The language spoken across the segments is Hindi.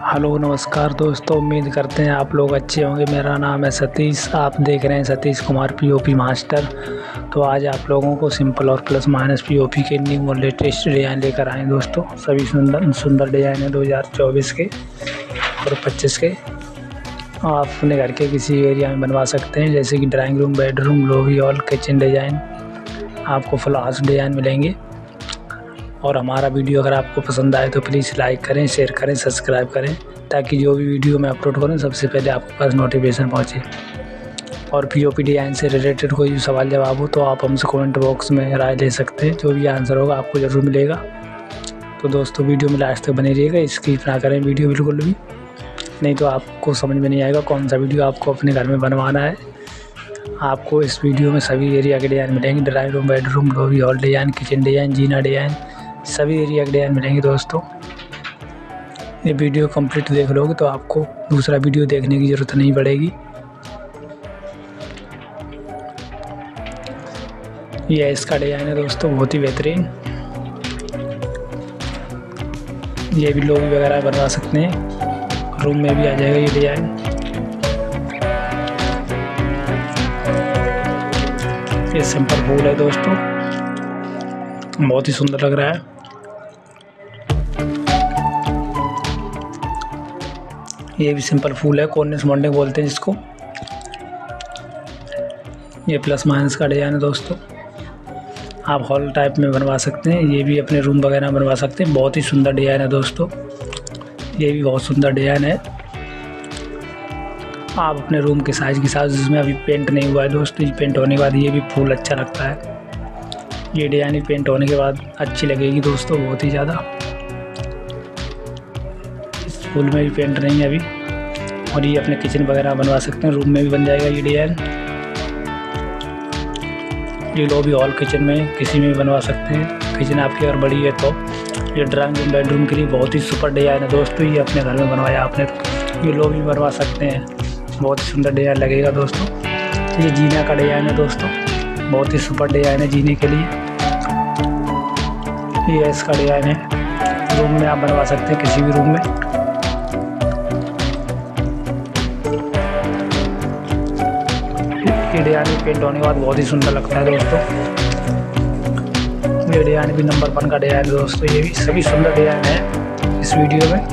हेलो नमस्कार दोस्तों, उम्मीद करते हैं आप लोग अच्छे होंगे। मेरा नाम है सतीश, आप देख रहे हैं सतीश कुमार पीओपी मास्टर। तो आज आप लोगों को सिंपल और प्लस माइनस पीओपी के न्यू और लेटेस्ट डिज़ाइन लेकर आए दोस्तों। सभी सुंदर सुंदर डिज़ाइन है 2024 के और 25 के। आप अपने घर के किसी एरिया में बनवा सकते हैं, जैसे कि drawing room, bedroom, lobby, hall, kitchen design आपको फुल हाउस डिज़ाइन मिलेंगे। और हमारा वीडियो अगर आपको पसंद आए तो प्लीज़ लाइक करें, शेयर करें, सब्सक्राइब करें, ताकि जो भी वीडियो मैं अपलोड करूं सबसे पहले आपके पास नोटिफिकेशन पहुंचे। और पीओपी डिज़ाइन से रिलेटेड कोई भी सवाल जवाब हो तो आप हमसे कमेंट बॉक्स में राय ले सकते हैं। जो भी आंसर होगा आपको ज़रूर मिलेगा। तो दोस्तों वीडियो में लास्ट तक बने रहिएगा, स्किप ना करें वीडियो बिल्कुल भी, नहीं तो आपको समझ में नहीं आएगा कौन सा वीडियो आपको अपने घर में बनवाना है। आपको इस वीडियो में सभी एरिया के डिज़ाइन मिलेंगे, drawing room, bedroom, lobby, hall design, kitchen design, जीना डिज़ाइन, सभी एरिया के डिज़ाइन मिलेंगे दोस्तों। ये वीडियो कंप्लीट देख लोगे तो आपको दूसरा वीडियो देखने की ज़रूरत नहीं पड़ेगी। ये इसका डिज़ाइन है दोस्तों, बहुत ही बेहतरीन। ये भी लॉबी वगैरह बनवा सकते हैं, रूम में भी आ जाएगा ये डिज़ाइन। ये सिंपल फूल है दोस्तों, बहुत ही सुंदर लग रहा है। ये भी सिंपल फूल है, कॉर्निश मॉन्डिंग बोलते हैं जिसको। ये प्लस माइनस का डिज़ाइन है दोस्तों, आप हॉल टाइप में बनवा सकते हैं। ये भी अपने रूम वगैरह में बनवा सकते हैं, बहुत ही सुंदर डिज़ाइन है दोस्तों। ये भी बहुत सुंदर डिज़ाइन है। आप अपने रूम के साइज़ के साथ, जिसमें अभी पेंट नहीं हुआ है दोस्तों, ये पेंट होने के बाद ये भी फूल अच्छा लगता है। ये डिज़ाइन पेंट होने के बाद अच्छी लगेगी दोस्तों, बहुत ही ज़्यादा। इस फूल में भी पेंट नहीं है अभी। और ये अपने किचन वगैरह बनवा सकते हैं, रूम में भी बन जाएगा ये डिज़ाइन। ये लॉबी, हॉल, किचन में किसी में भी बनवा सकते हैं। किचन आपकी अगर बड़ी है तो ये ड्राइंग रूम, बेडरूम के लिए बहुत ही सुपर डिज़ाइन है दोस्तों। ये अपने घर में बनवाया आपने तो ये लॉबी बनवा सकते हैं, बहुत ही सुंदर डिज़ाइन लगेगा दोस्तों। ये जीना का डिज़ाइन है दोस्तों, बहुत ही सुपर डिज़ाइन है जीने के लिए। ये इसका डिज़ाइन है, रूम में आप बनवा सकते हैं, किसी भी रूम में। ये डिज़ाइन पेंट होने के बाद बहुत ही सुंदर लगता है दोस्तों। ये डिज़ाइन भी नंबर 1 का डिज़ाइन है दोस्तों। ये भी सभी सुंदर डिज़ाइन है इस वीडियो में।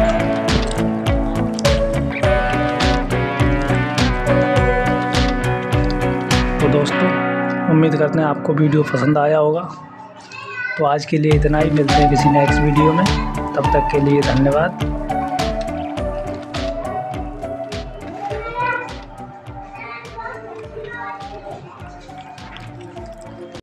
तो दोस्तों उम्मीद करते हैं आपको वीडियो पसंद आया होगा। तो आज के लिए इतना ही, मिलते हैं किसी नेक्स्ट वीडियो में। तब तक के लिए धन्यवाद।